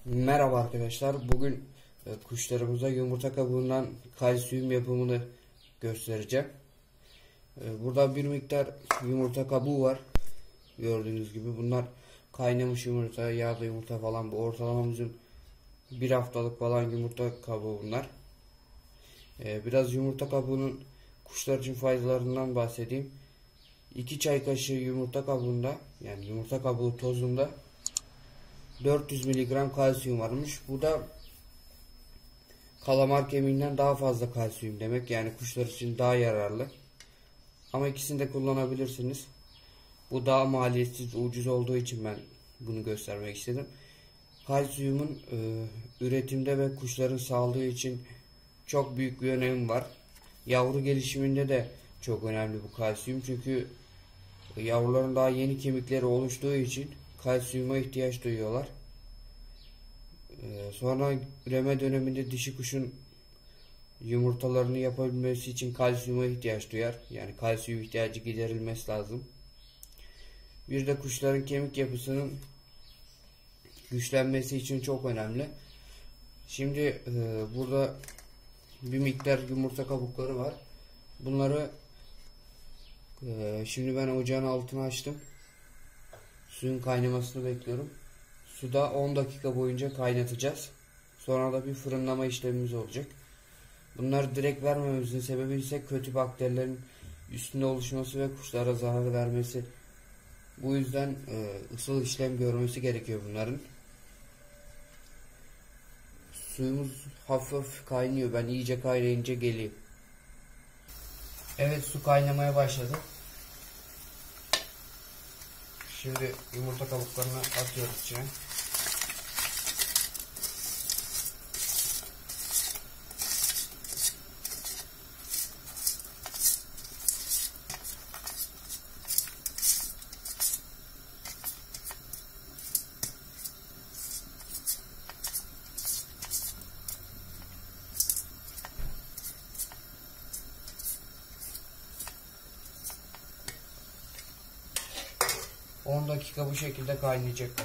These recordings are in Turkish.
Merhaba arkadaşlar. Bugün kuşlarımıza yumurta kabuğundan kalsiyum yapımını göstereceğim. Burada bir miktar yumurta kabuğu var. Gördüğünüz gibi bunlar kaynamış yumurta, yağlı yumurta falan. Bu ortalamamızın bir haftalık falan yumurta kabuğu bunlar. Biraz yumurta kabuğunun kuşlar için faydalarından bahsedeyim. 2 çay kaşığı yumurta kabuğunda, yani yumurta kabuğu tozunda 400 mg kalsiyum varmış. Bu da kalamar kemiğinden daha fazla kalsiyum demek. Yani kuşlar için daha yararlı. Ama ikisini de kullanabilirsiniz. Bu daha maliyetsiz, ucuz olduğu için ben bunu göstermek istedim. Kalsiyumun üretimde ve kuşların sağlığı için çok büyük bir önemi var. Yavru gelişiminde de çok önemli bu kalsiyum. Çünkü yavruların daha yeni kemikleri oluştuğu için kalsiyuma ihtiyaç duyuyorlar. Sonra üreme döneminde dişi kuşun yumurtalarını yapabilmesi için kalsiyuma ihtiyaç duyar. Yani kalsiyum ihtiyacı giderilmesi lazım. Bir de kuşların kemik yapısının güçlenmesi için çok önemli. Şimdi burada bir miktar yumurta kabukları var. Bunları şimdi ben ocağın altını açtım. Suyun kaynamasını bekliyorum. Suda 10 dakika boyunca kaynatacağız. Sonra da bir fırınlama işlemimiz olacak. Bunları direkt vermememizin sebebi ise kötü bakterilerin üstünde oluşması ve kuşlara zarar vermesi. Bu yüzden ısıl işlem görmesi gerekiyor bunların. Suyumuz hafif kaynıyor. Ben iyice kaynayınca geleyim. Evet, su kaynamaya başladı. Şimdi yumurta kabuklarını atıyoruz içine. On dakika bu şekilde kaynayacaklar.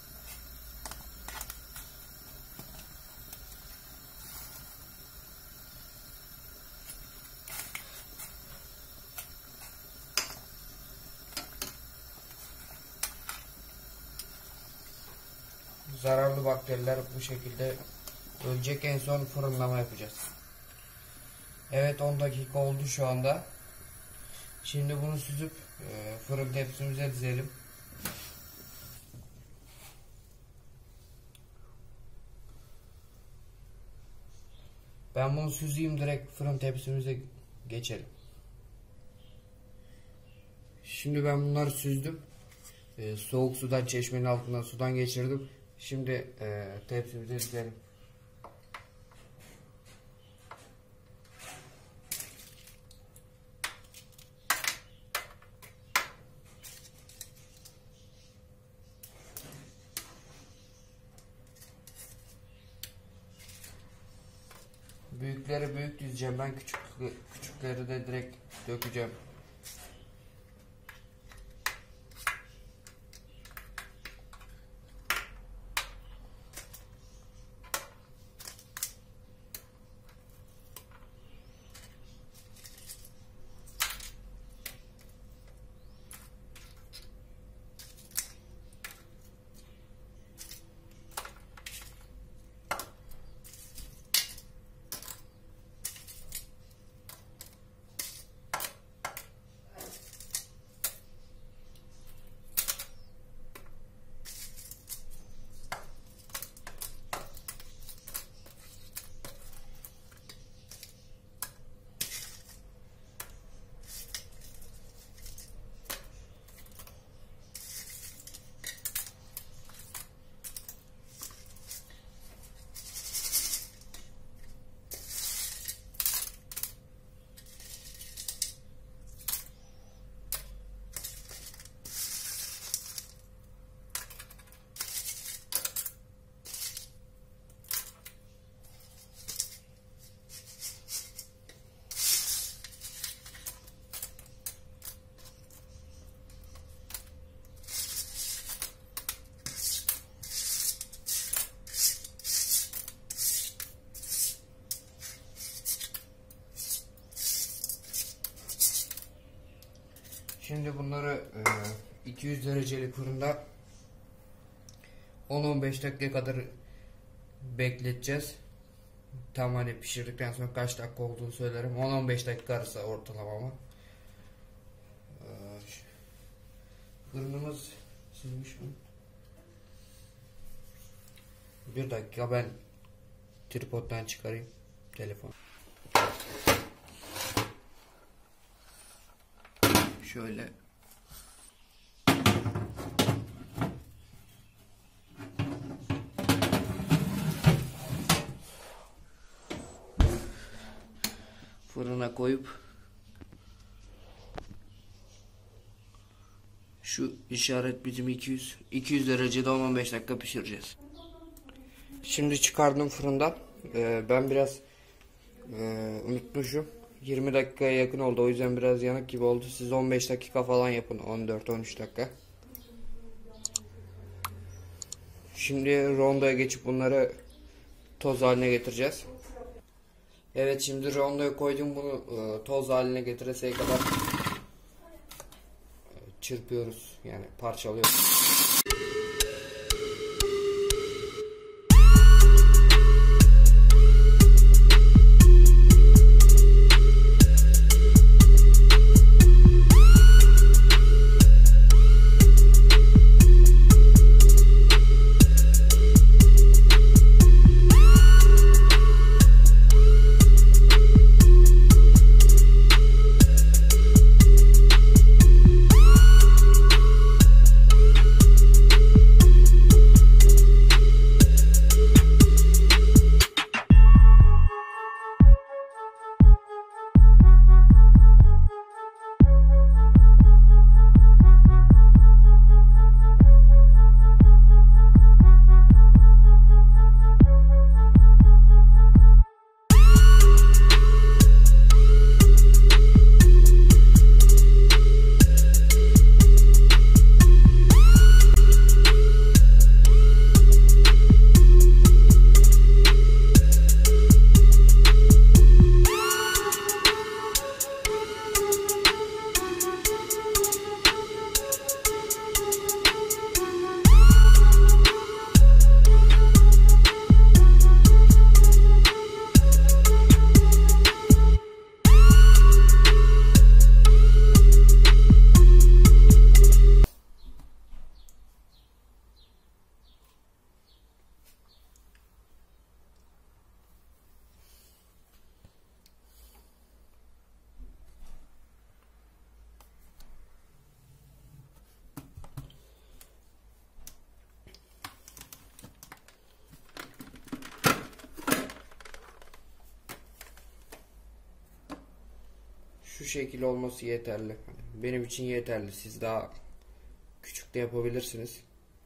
Zararlı bakteriler bu şekilde ölecek. En son fırınlama yapacağız. Evet, 10 dakika oldu şu anda. Şimdi bunu süzüp fırın tepsimize dizelim. Ben bunu süzeyim, direkt fırın tepsimize geçelim. Şimdi ben bunları süzdüm. Soğuk sudan, çeşmenin altından sudan geçirdim. Şimdi tepsimize dizelim. Büyükleri büyük dizeceğim ben, küçükleri de direkt dökeceğim. Şimdi bunları 200 derecelik fırında 10-15 dakika kadar bekleteceğiz. Tam hani pişirdikten sonra kaç dakika olduğunu söylerim. 10-15 dakika arası ortalama ama. Fırınımız sızmış mı? Bir dakika, ben tripoddan çıkarayım telefon. Şöyle. Fırına koyup şu işaret bizim 200 derecede 15 dakika pişireceğiz. Şimdi çıkardım fırından. Ben biraz unutmuşum. 20 dakikaya yakın oldu, o yüzden biraz yanık gibi oldu. Siz 15 dakika falan yapın, 14-13 dakika. Şimdi rondoya geçip bunları toz haline getireceğiz. Evet, şimdi rondoya koydum, bunu toz haline getireseye kadar çırpıyoruz, yani parçalıyoruz. Şu şekil olması yeterli. Benim için yeterli. Siz daha küçük de yapabilirsiniz.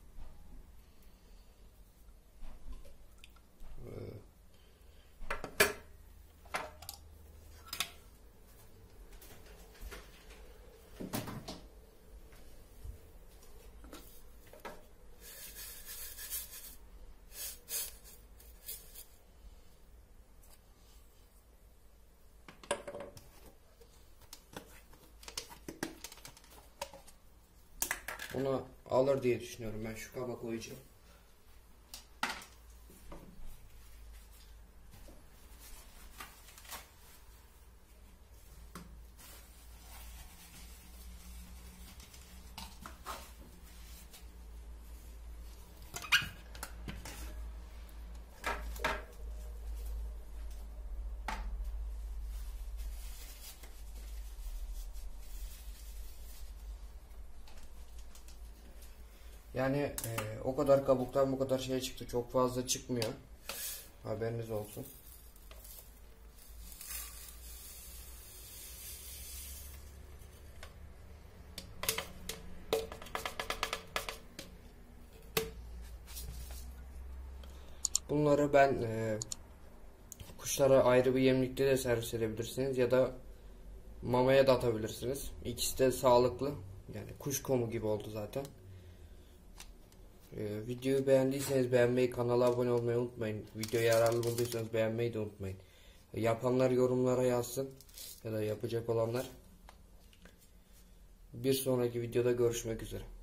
Bunu alır diye düşünüyorum. Ben şu kaba koyacağım. Yani o kadar kabuktan bu kadar şey çıktı. Çok fazla çıkmıyor. Haberiniz olsun. Bunları ben kuşlara ayrı bir yemlikte de servis edebilirsiniz ya da mamaya da atabilirsiniz. İkisi de sağlıklı. Yani kuş komu gibi oldu zaten. Videoyu beğendiyseniz beğenmeyi, kanala abone olmayı unutmayın. Videoyu yararlı bulduysanız beğenmeyi de unutmayın. Yapanlar yorumlara yazsın ya da yapacak olanlar. Bir sonraki videoda görüşmek üzere.